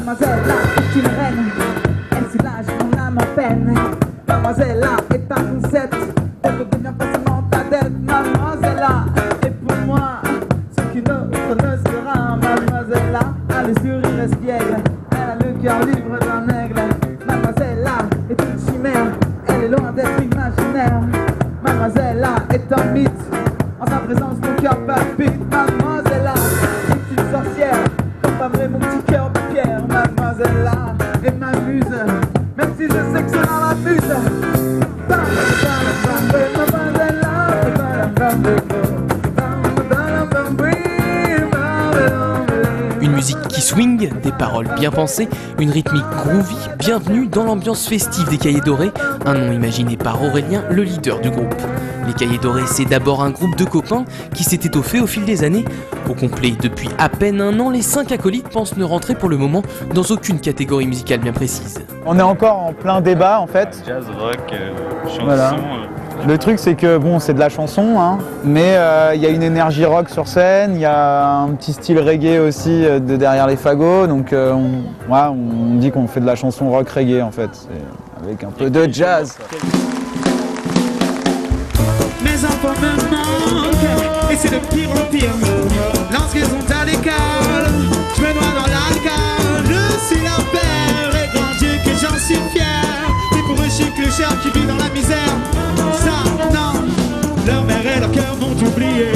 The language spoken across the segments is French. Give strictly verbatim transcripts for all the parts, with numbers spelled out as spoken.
Mademoiselle là est une reine, elle soulage mon âme en peine. Mademoiselle là est un concept, elle veut devenir facilement ta dette. Mademoiselle là est pour moi ce qu'une autre ne sera. Mademoiselle là a le sourire espiègle, elle a le cœur libre d'un aigle. Mademoiselle là est une chimère, elle est loin d'être imaginaire. Mademoiselle là est un mythe, en sa présence mon cœur palpite. Mademoiselle là est une sorcière, vrai mon petit cœur de pierre. Mademoiselle là est ma muse, même si je sais que cela m'amuse. Mademoiselle là. Une musique qui swing, des paroles bien pensées, une rythmique groovy, bienvenue dans l'ambiance festive des Cahiers Dorés, un nom imaginé par Aurélien, le leader du groupe. Les Cahiers Dorés, c'est d'abord un groupe de copains qui s'est étoffé au fil des années. Au complet, depuis à peine un an, les cinq acolytes pensent ne rentrer pour le moment dans aucune catégorie musicale bien précise. On est encore en plein débat en fait. Jazz, rock, euh, chanson. Voilà. Euh... Le truc c'est que bon, c'est de la chanson, hein, mais il euh, y a une énergie rock sur scène, il y a un petit style reggae aussi euh, de derrière les fagots, donc euh, on, ouais, on dit qu'on fait de la chanson rock reggae en fait, avec un peu de jazz. Mes enfants me manquent, et c'est de pire en pire. Lorsqu'ils sont à l'école, je me noie dans l'alcool. Je suis leur père, et grand Dieu que j'en suis fier. Mais pour eux, je suis clochard qui vit dans la misère. Ça, non, leur mère et leur cœur m'ont oublié.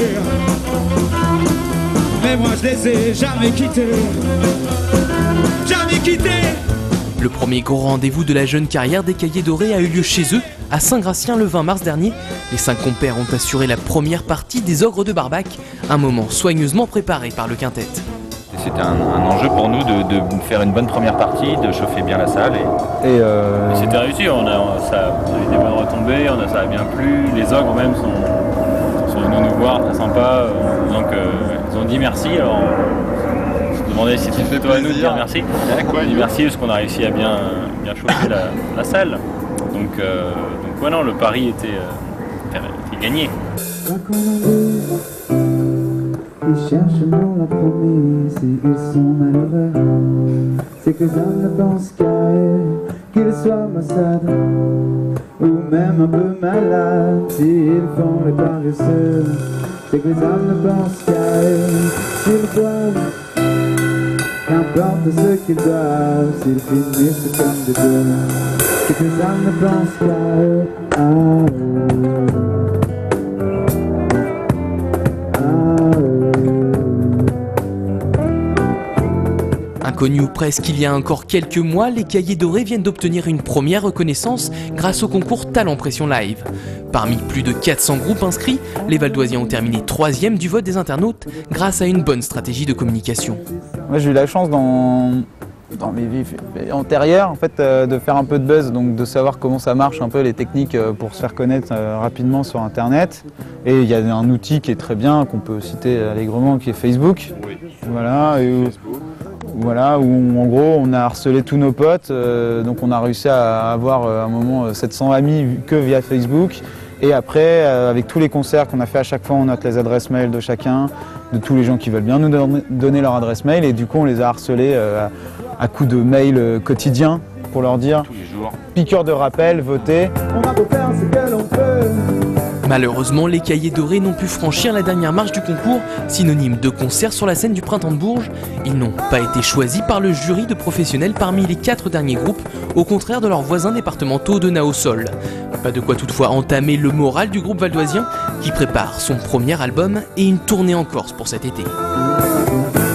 Mais moi, je les ai jamais quittés. Jamais quittés. Le premier gros rendez-vous de la jeune carrière des Cahiers Dorés a eu lieu chez eux, à Saint-Gratien le vingt mars dernier. Les cinq compères ont assuré la première partie des Ogres de Barbac, un moment soigneusement préparé par le quintet. C'était un, un enjeu pour nous de, de faire une bonne première partie, de chauffer bien la salle. Et, et, euh... et c'était réussi, on a, on, ça, on a eu des bonnes retombées, on a, ça a bien plu. Les Ogres même sont, sont venus nous voir, très sympa. Donc euh, ils ont dit merci. Alors, on demandait si tu fais toi à nous de dire merci. On dit merci parce qu'on a réussi à bien, bien chauffer la, la salle. Donc, euh, donc ouais, non, le pari était, euh, était gagné. Ils cherchent l'on l'a promis, si ils sont malheureux, c'est que les hommes ne pensent qu'à eux, qu'ils soient massades ou même un peu malades. S'ils font les paresseux, c'est que les hommes ne pensent qu'à eux. S'ils boivent, qu'importe ce qu'ils doivent, s'ils finissent comme des deux, c'est que les hommes ne pensent qu'à eux, à eux. Inconnus ou presque il y a encore quelques mois, les Cahiers Dorés viennent d'obtenir une première reconnaissance grâce au concours Talent Pression Live. Parmi plus de quatre cents groupes inscrits, les Valdoisiens ont terminé troisième du vote des internautes grâce à une bonne stratégie de communication. Moi j'ai eu la chance dans, dans mes vies antérieures en fait, euh, de faire un peu de buzz, donc de savoir comment ça marche un peu les techniques pour se faire connaître euh, rapidement sur internet. Et il y a un outil qui est très bien, qu'on peut citer allègrement, qui est Facebook. Oui. Voilà, et où, voilà, où en gros on a harcelé tous nos potes, euh, donc on a réussi à avoir à un moment sept cents amis que via Facebook. Et après, euh, avec tous les concerts qu'on a fait à chaque fois, on note les adresses mail de chacun, de tous les gens qui veulent bien nous don donner leur adresse mail. Et du coup, on les a harcelés euh, à, à coups de mails euh, quotidiens pour leur dire tous les jours. Piqûre de rappel, votez. On va faire ce que l'on peut. Malheureusement, les Cahiers Dorés n'ont pu franchir la dernière marche du concours, synonyme de concert sur la scène du Printemps de Bourges. Ils n'ont pas été choisis par le jury de professionnels parmi les quatre derniers groupes, au contraire de leurs voisins départementaux de Naosol. Pas de quoi toutefois entamer le moral du groupe valdoisien, qui prépare son premier album et une tournée en Corse pour cet été.